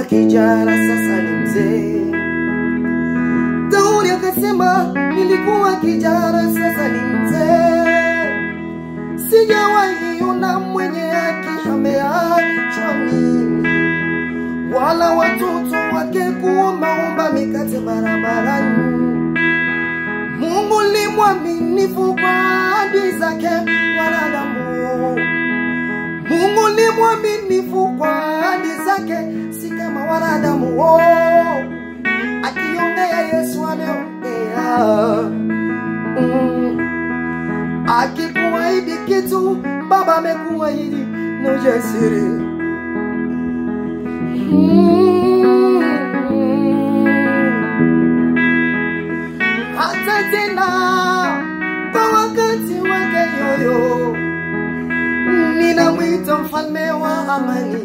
nilikuwa kijana sasa ni mzee. Daudi akasema nilikuwa kijana sasa ni mzee. Sijawahi ona mwenye haki ameachwa mimi, wala watoto wake kuomba mikate barabarani. Mungu ni mwaminifu kwa ahadi zake wanadamu. Mungu ni mwaminifu kwa ahadi zake, si kama wanadamu. Akiongea Yesu ameongea. Akikuahidi kitu Baba amekuahidi na ujasiri. Hata tena kwa wakati wake yoyo, ninamwita mfalme wa amani.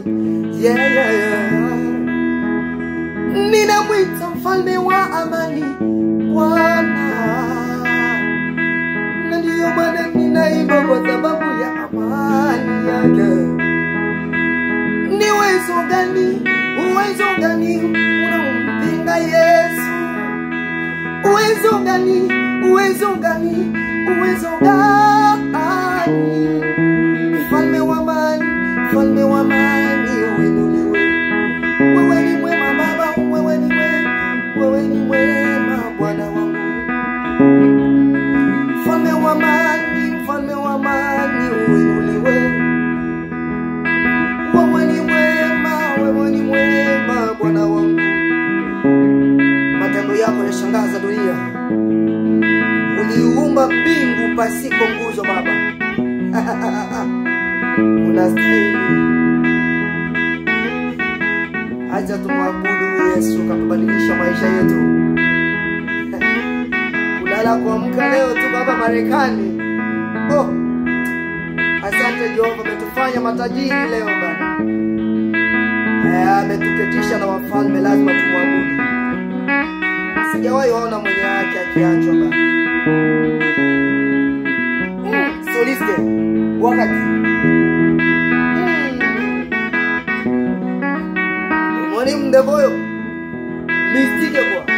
Ninamwita mfalme wa amani Bwana. Na ndiyo maana ninaimba kwa sababu ya amani yake. Ni uwezo gani unampinga Yesu? Uwezo gani Mfalme wa amani uinuliwe. Wewe ni mwema Baba, wewe ni mwema Bwana wangu. Mfalme wa amani uinuliwe. Wewe ni mwema Bwana wangu. Matendo yako yashangaza dunia. Uliumba mbingu pasiko nguzo Baba. Unastahili. Acha tumwabudu Yesu katubadilisha maisha yetu. Kulala kuamka leo tu Baba Marekani. Asante Jehova, umetufanya matajiri leo Baba. Ametuketisha na wafalme, lazima tumwabudu. Sijawahi ona mwenye haki akiachwa Baba. Soliste wakati mwani mdevoyo mistike kwa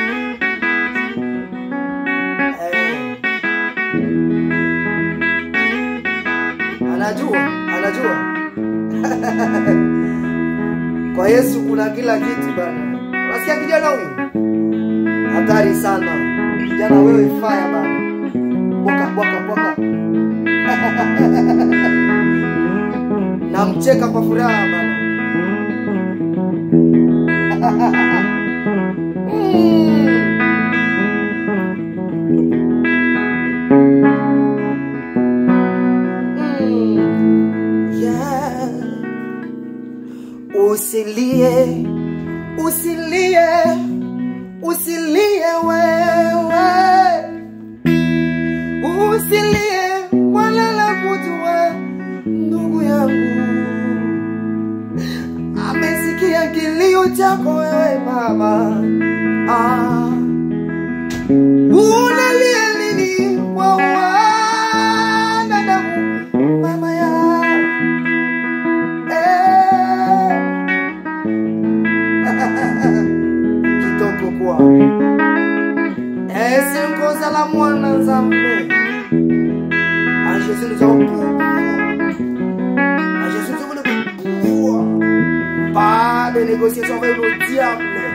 anajua kwa Yesu kuna kila kitu bana. Unasikia kijana huyu? Hatari sana. Kijana wewe fire bana. Boka. Namcheka kwa furaha bana. Usilie wewe. Usilie wala la kujua ndugu yangu. Amesikia kilio chako wewe mama. Unalia nini kwa wanadamu mama ya kitoko kwa sinkoza la mwana Nzambe. À Jésus nous avons pouvoir. À Jésus nous avons le pouvoir. Pas de négociation avec le diable.